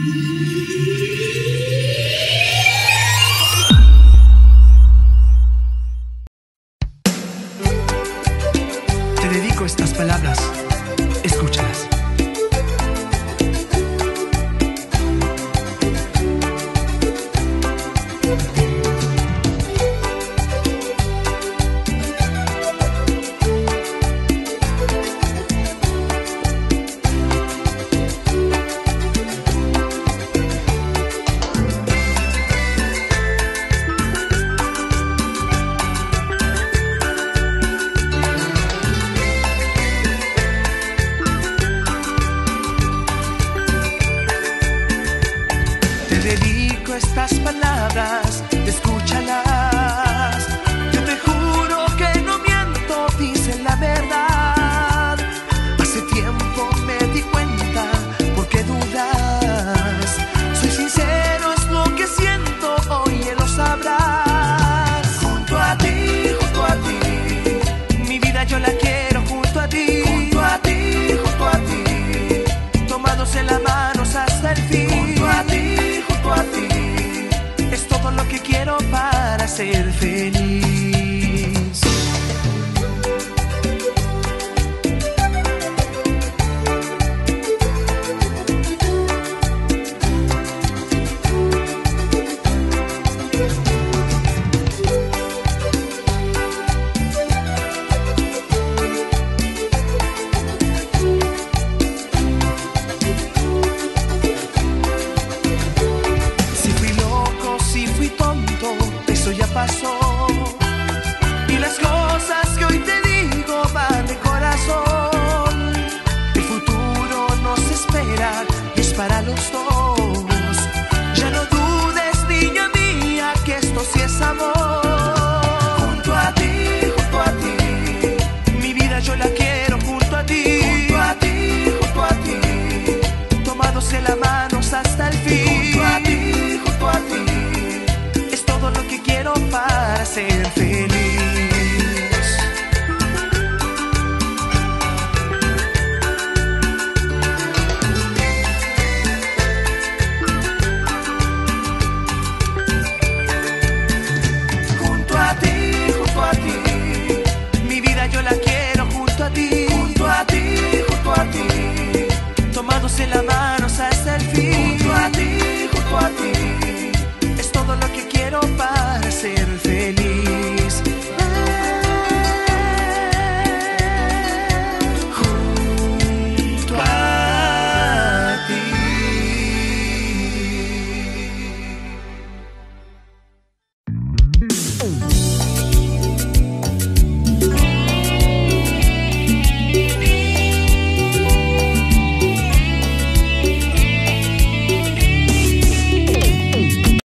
Te dedico estas palabras, escúchalas. Te dedico estas palabras, escúchalas. Yo te juro que no miento, dicen la verdad. Hace tiempo me di cuenta, ¿por qué dudas? Soy sincero, es lo que siento, hoy lo sabrás. Junto a ti, mi vida yo la quiero junto a ti. Junto a ti, tomados en las manos hasta el fin. Junto a ti, es todo lo que quiero para ser feliz. Si fui loco, si fui tonto, eso ya pasó. Y las cosas que hoy te digo van de corazón. El futuro nos espera y es para los dos. Ya no dudes, niña mía, que esto sí es amor. Junto a ti, mi vida yo la quiero junto a ti. Junto a ti, tomados en las manos hasta el fin. Junto a ti, es todo lo que quiero para ser feliz. Junto a ti, mi vida yo la quiero junto a ti. Junto a ti, tomados en las manos hasta el fin. Junto a ti, es todo lo que quiero para ser feliz. Junto a ti.